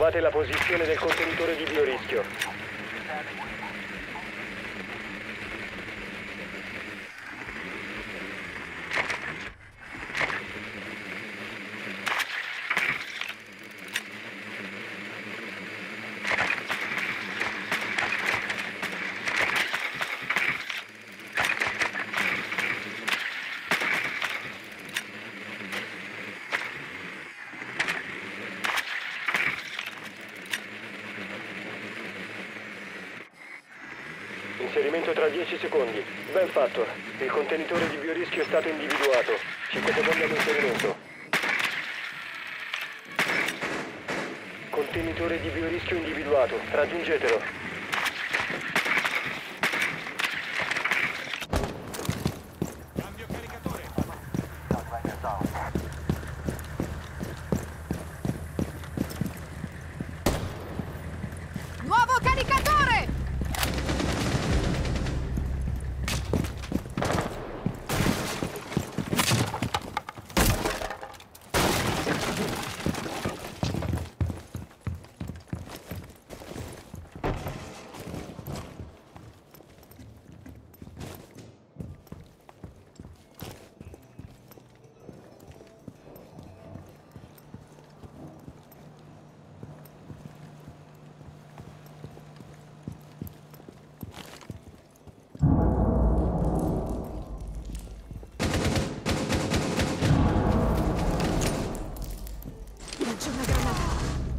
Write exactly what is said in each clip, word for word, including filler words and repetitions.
Trovate la posizione del contenitore di biorischio. Inserimento tra dieci secondi. Ben fatto. Il contenitore di biorischio è stato individuato. cinque secondi all'inserimento. Contenitore di biorischio individuato. Raggiungetelo. Nuovo caricatore! Lancio una granata.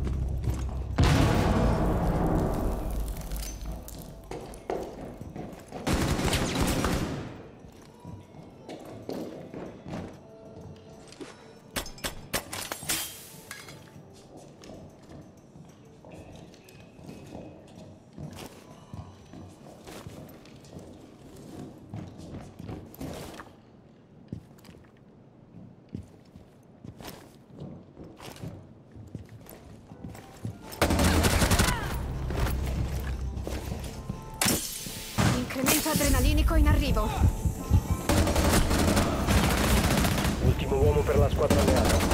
Incremento adrenalinico in arrivo. Ultimo uomo per la squadra alleata.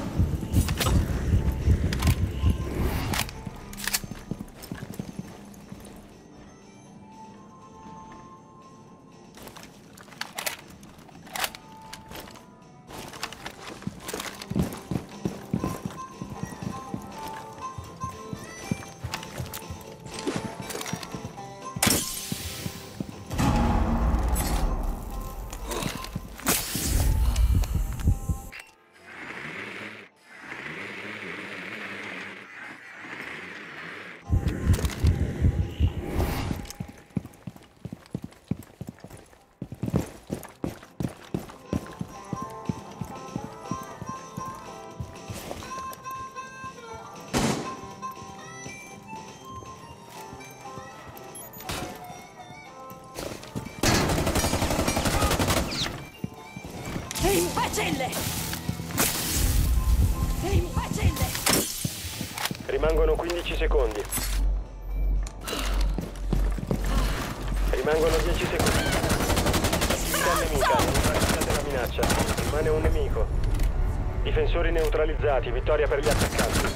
Imbecille! Imbecille! Rimangono quindici secondi. Rimangono dieci secondi. Unità nemica, neutralizzate la minaccia. Rimane un nemico. Difensori neutralizzati, vittoria per gli attaccanti.